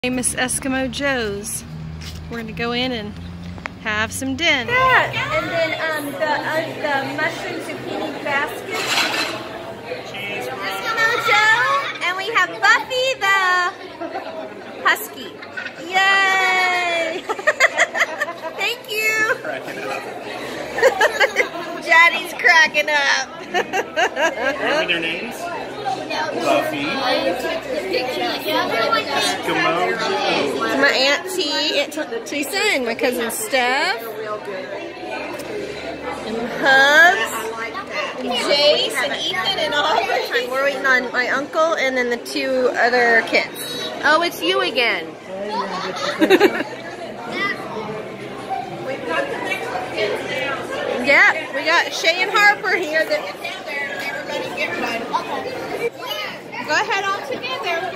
Famous Eskimo Joe's. We're gonna go in and have some dinner. Yeah, and then the mushroom zucchini basket. Eskimo Joe, and we have Buffy the husky. Yay! Thank you. Daddy's cracking up. Remember their names? Buffy, Eskimo, My Aunt Teresa and my cousin Steph, and Hubs, Jace, and Ethan, and Aubrey. We're waiting on my uncle and then the two other kids. Oh, it's you again. Yeah, we got Shay and Harper here. Everybody get one. Go ahead all together.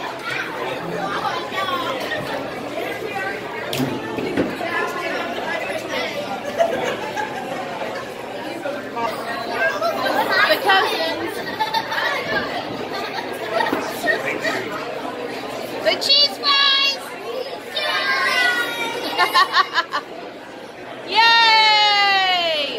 The cousins. The cheese fries. Yay!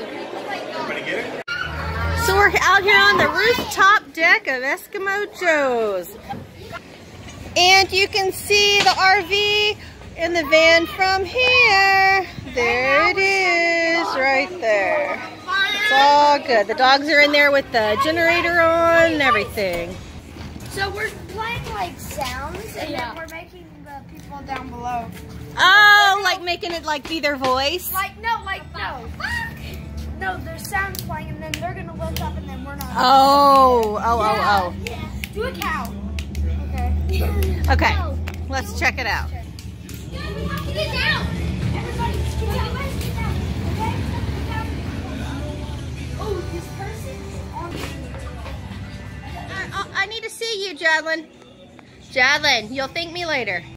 So we're out here on the rooftop deck of Eskimo Joe's. And you can see the RV in the van from here. There it is, right there. It's all good. The dogs are in there with the generator on and everything. So we're playing like sounds and then we're making the people down below. Oh, like making it like be their voice? No. No, there's sounds playing and then they're gonna look up and then we're not. Oh. Yeah. Do a cow. Okay. Okay, let's check it out. Get down. Everybody, get down. Get down. Okay? Get down. Oh, this person's on the I need to see you, Jadlyn. Jadlyn, you'll thank me later.